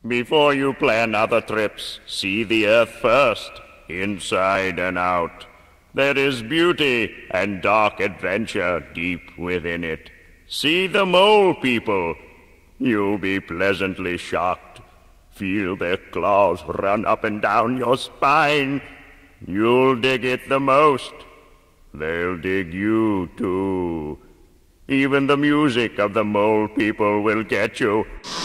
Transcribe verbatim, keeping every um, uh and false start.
Before you plan other trips, see the Earth first, inside and out. There is beauty and dark adventure deep within it. See the mole people. You'll be pleasantly shocked. Feel their claws run up and down your spine. You'll dig it the most. They'll dig you, too. Even the music of the mole people will get you.